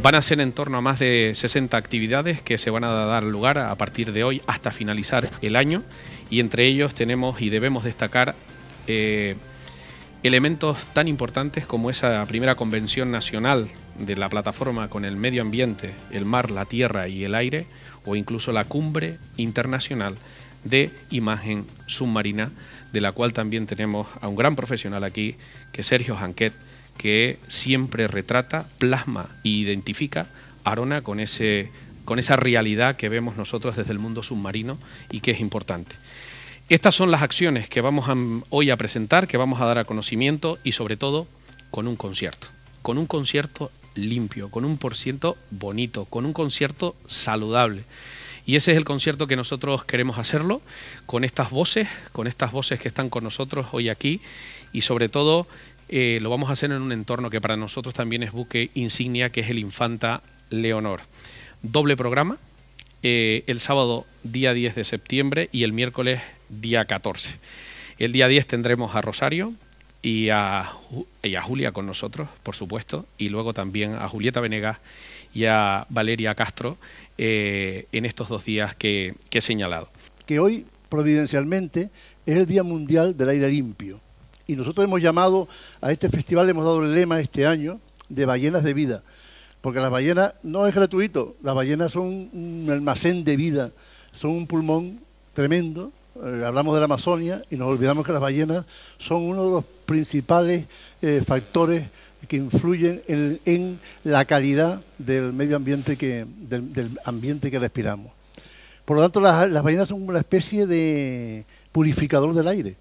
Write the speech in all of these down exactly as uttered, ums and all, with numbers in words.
Van a ser en torno a más de sesenta actividades que se van a dar lugar a partir de hoy hasta finalizar el año, y entre ellos tenemos y debemos destacar eh, elementos tan importantes como esa primera convención nacional de la plataforma con el medio ambiente, el mar, la tierra y el aire, o incluso la cumbre internacional de imagen submarina, de la cual también tenemos a un gran profesional aquí, que es Sergio Janquet, que siempre retrata, plasma e identifica a Arona con, ese, con esa realidad que vemos nosotros desde el mundo submarino y que es importante. Estas son las acciones que vamos a, hoy a presentar, que vamos a dar a conocimiento, y sobre todo con un concierto, con un concierto limpio, con un concierto bonito, con un concierto saludable. Y ese es el concierto que nosotros queremos hacerlo, con estas voces, con estas voces que están con nosotros hoy aquí, y sobre todo eh, lo vamos a hacer en un entorno que para nosotros también es buque insignia, que es el Infanta Leonor. Doble programa, eh, el sábado día diez de septiembre y el miércoles día catorce. El día diez tendremos a Rosario y a, y a Julia con nosotros, por supuesto, y luego también a Julieta Venegas y a Valeria Castro eh, en estos dos días que, que he señalado. Que hoy, providencialmente, es el Día Mundial del Aire Limpio. Y nosotros hemos llamado a este festival, hemos dado el lema este año de ballenas de vida. Porque las ballenas no es gratuito, las ballenas son un almacén de vida, son un pulmón tremendo. Eh, hablamos de la Amazonia y nos olvidamos que las ballenas son uno de los principales eh, factores que influyen en, en la calidad del medio ambiente, que, del, del ambiente que respiramos. Por lo tanto, las, las ballenas son una especie de purificador del aire,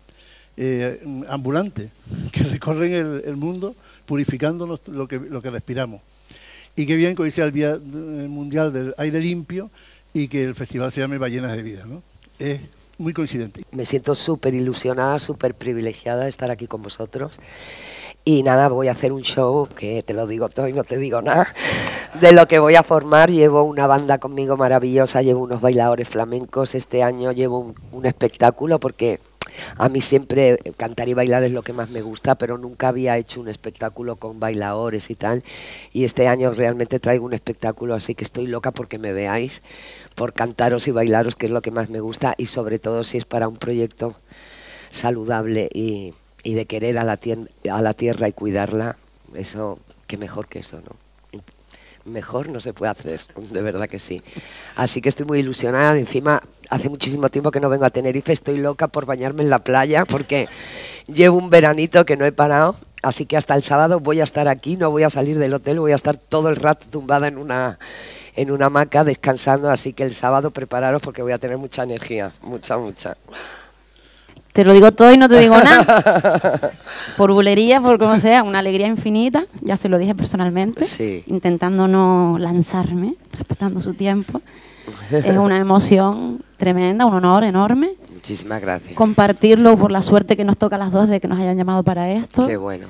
eh, ambulante, que recorren el, el mundo purificando lo que, lo que respiramos. Y qué bien que hoy sea el Día Mundial del Aire Limpio y que el festival se llame Ballenas de Vida, ¿no? Es muy coincidente. Me siento súper ilusionada, súper privilegiada de estar aquí con vosotros. Y nada, voy a hacer un show, que te lo digo todo y no te digo nada, de lo que voy a formar. Llevo una banda conmigo maravillosa, llevo unos bailadores flamencos. Este año llevo un, un espectáculo, porque a mí siempre cantar y bailar es lo que más me gusta, pero nunca había hecho un espectáculo con bailadores y tal. Y este año realmente traigo un espectáculo, así que estoy loca porque me veáis, por cantaros y bailaros, que es lo que más me gusta, y sobre todo si es para un proyecto saludable y... y de querer a la, a la tierra y cuidarla. Eso, qué mejor que eso, ¿no? Mejor no se puede hacer, de verdad que sí. Así que estoy muy ilusionada. Encima, hace muchísimo tiempo que no vengo a Tenerife, estoy loca por bañarme en la playa, porque llevo un veranito que no he parado, así que hasta el sábado voy a estar aquí, no voy a salir del hotel, voy a estar todo el rato tumbada en una, en una hamaca descansando, así que el sábado prepararos porque voy a tener mucha energía, mucha, mucha. Te lo digo todo y no te digo nada. Por bulería, por como sea, una alegría infinita. Ya se lo dije personalmente. Sí. Intentando no lanzarme, respetando su tiempo. Es una emoción tremenda, un honor enorme. Muchísimas gracias. Compartirlo por la suerte que nos toca a las dos de que nos hayan llamado para esto. Qué bueno.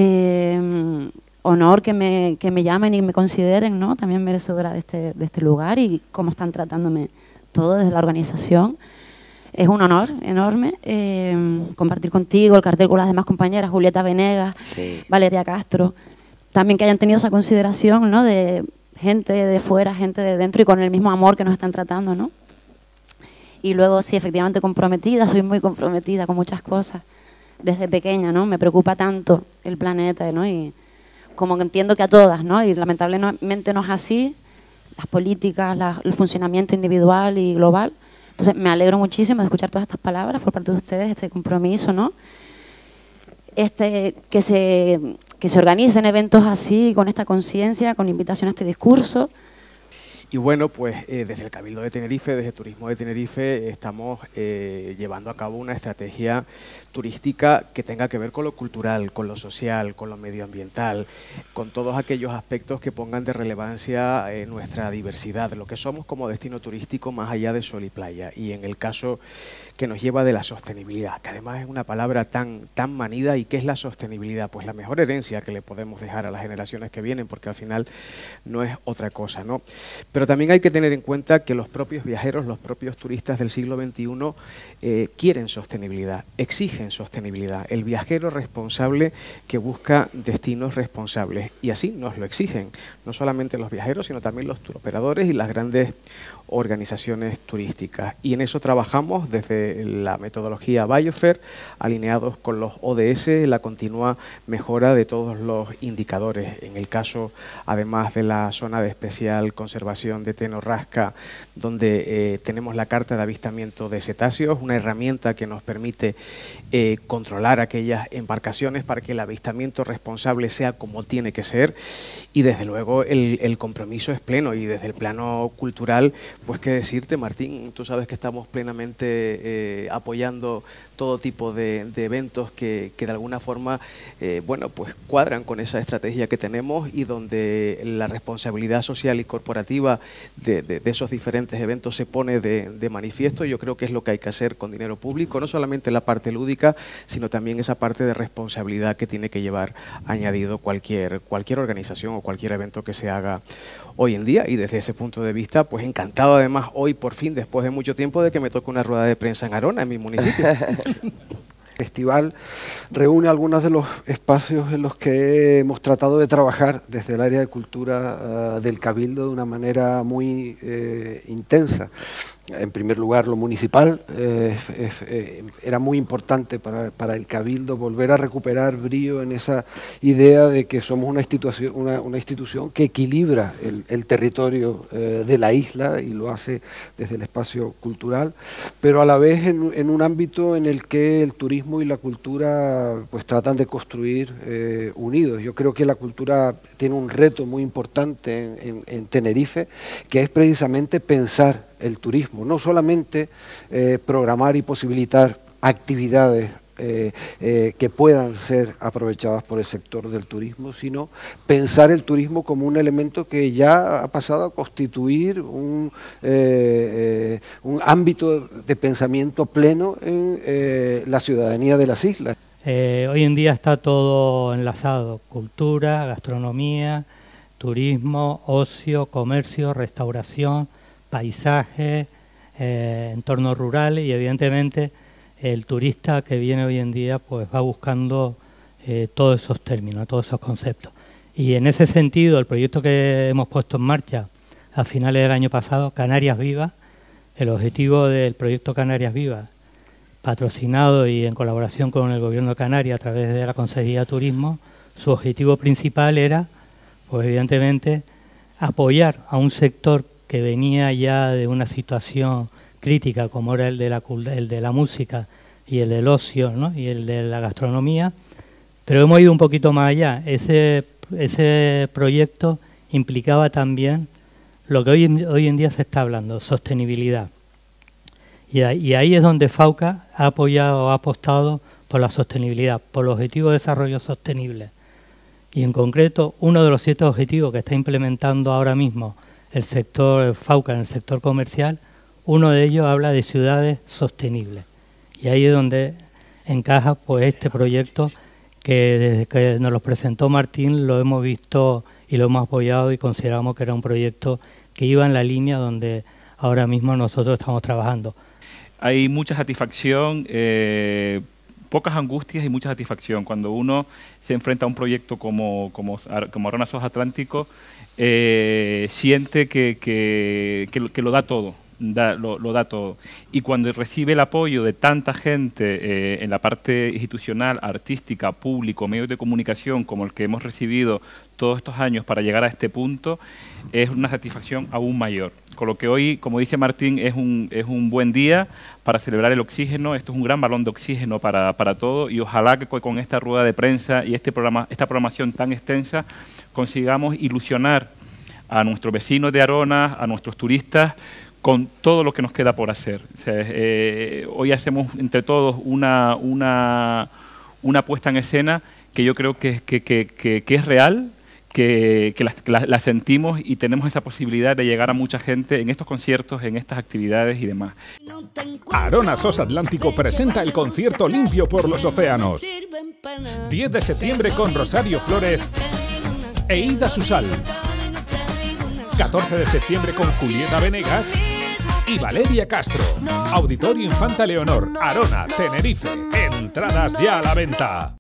Eh, honor que me, que me llamen y me consideren, ¿no? También merecedora de este, de este lugar, y cómo están tratándome todo desde la organización. Es un honor enorme eh, compartir contigo el cartel con las demás compañeras, Julieta Venegas, sí. Valeria Castro, también que hayan tenido esa consideración, ¿no? De gente de fuera, gente de dentro, y con el mismo amor que nos están tratando, ¿no? Y luego, sí, efectivamente comprometida, soy muy comprometida con muchas cosas desde pequeña, ¿no? Me preocupa tanto el planeta, ¿no? Y como que entiendo que a todas, ¿no? Y lamentablemente no es así, las políticas, la, el funcionamiento individual y global. Entonces me alegro muchísimo de escuchar todas estas palabras por parte de ustedes, este compromiso, ¿no? Este, que, se, que se organicen eventos así, con esta conciencia, con invitación a este discurso. Y bueno, pues eh, desde el Cabildo de Tenerife, desde Turismo de Tenerife, estamos eh, llevando a cabo una estrategia turística que tenga que ver con lo cultural, con lo social, con lo medioambiental, con todos aquellos aspectos que pongan de relevancia eh, nuestra diversidad, lo que somos como destino turístico más allá de sol y playa. Y en el caso que nos lleva de la sostenibilidad, que además es una palabra tan, tan manida. ¿Y qué es la sostenibilidad? Pues la mejor herencia que le podemos dejar a las generaciones que vienen, porque al final no es otra cosa, ¿no? Pero Pero también hay que tener en cuenta que los propios viajeros, los propios turistas del siglo veintiuno eh, quieren sostenibilidad, exigen sostenibilidad. El viajero responsable que busca destinos responsables, y así nos lo exigen, no solamente los viajeros, sino también los turoperadores y las grandes organizaciones turísticas. Y en eso trabajamos desde la metodología Biofer, alineados con los O D S, la continua mejora de todos los indicadores. En el caso, además de la zona de especial conservación de Tenorrasca, donde eh, tenemos la carta de avistamiento de cetáceos, una herramienta que nos permite eh, controlar aquellas embarcaciones para que el avistamiento responsable sea como tiene que ser, y desde luego el, el compromiso es pleno. Y desde el plano cultural, pues qué decirte, Martín, tú sabes que estamos plenamente eh, apoyando todo tipo de, de eventos que, que de alguna forma eh, bueno, pues cuadran con esa estrategia que tenemos, y donde la responsabilidad social y corporativa de, de, de esos diferentes eventos se pone de, de manifiesto. Yo creo que es lo que hay que hacer con dinero público, no solamente la parte lúdica, sino también esa parte de responsabilidad que tiene que llevar añadido cualquier, cualquier organización o cualquier evento que se haga hoy en día. Y desde ese punto de vista, pues encantado además hoy, por fin, después de mucho tiempo, de que me toque una rueda de prensa en Arona, en mi municipio. El festival reúne algunos de los espacios en los que hemos tratado de trabajar desde el área de cultura uh, del Cabildo de una manera muy eh, intensa. En primer lugar, lo municipal. Eh, eh, era muy importante para, para el Cabildo volver a recuperar brío en esa idea de que somos una institución, una, una institución que equilibra el, el territorio eh, de la isla, y lo hace desde el espacio cultural, pero a la vez en, en un ámbito en el que el turismo y la cultura pues tratan de construir eh, unidos. Yo creo que la cultura tiene un reto muy importante en, en, en Tenerife, que es precisamente pensar el turismo, no solamente eh, programar y posibilitar actividades eh, eh, que puedan ser aprovechadas por el sector del turismo, sino pensar el turismo como un elemento que ya ha pasado a constituir un, eh, eh, un ámbito de pensamiento pleno en eh, la ciudadanía de las islas. Eh, hoy en día está todo enlazado: cultura, gastronomía, turismo, ocio, comercio, restauración, paisaje, eh, entornos rurales, y evidentemente el turista que viene hoy en día pues va buscando eh, todos esos términos, todos esos conceptos. Y en ese sentido, el proyecto que hemos puesto en marcha a finales del año pasado, Canarias Vivas, el objetivo del proyecto Canarias Vivas, patrocinado y en colaboración con el Gobierno de Canarias a través de la Consejería de Turismo, su objetivo principal era, pues evidentemente, apoyar a un sector que venía ya de una situación crítica, como era el de la, el de la música y el del ocio, ¿no? Y el de la gastronomía, pero hemos ido un poquito más allá. Ese, ese proyecto implicaba también lo que hoy, hoy en día se está hablando, sostenibilidad. Y ahí, y ahí es donde FAUCA ha apoyado, ha apostado por la sostenibilidad, por los objetivos de desarrollo sostenible. Y en concreto, uno de los siete objetivos que está implementando ahora mismo el sector FAUCA en el sector comercial, uno de ellos habla de ciudades sostenibles. Y ahí es donde encaja pues este proyecto que desde que nos lo presentó Martín lo hemos visto y lo hemos apoyado, y consideramos que era un proyecto que iba en la línea donde ahora mismo nosotros estamos trabajando. Hay mucha satisfacción, eh, pocas angustias y mucha satisfacción cuando uno se enfrenta a un proyecto como, como, como Arona Sos Atlántico. Eh, siente que, que, que, que lo da todo, da, lo, lo da todo. Y cuando recibe el apoyo de tanta gente eh, en la parte institucional, artística, público, medios de comunicación, como el que hemos recibido todos estos años para llegar a este punto, es una satisfacción aún mayor. Con lo que hoy, como dice Martín, es un, es un buen día para celebrar el oxígeno. Esto es un gran balón de oxígeno para, para todo, y ojalá que con esta rueda de prensa y este programa, esta programación tan extensa consigamos ilusionar a nuestros vecinos de Arona, a nuestros turistas, con todo lo que nos queda por hacer. O sea, eh, hoy hacemos entre todos una, una, una puesta en escena que yo creo que, que, que, que, que es real, que, que la, la, la sentimos, y tenemos esa posibilidad de llegar a mucha gente en estos conciertos, en estas actividades y demás. Arona Sos Atlántico presenta el concierto Limpio por los Océanos. diez de septiembre con Rosario Flores e Ida Susal. catorce de septiembre con Julieta Venegas y Valeria Castro. Auditorio Infanta Leonor, Arona, Tenerife. Entradas ya a la venta.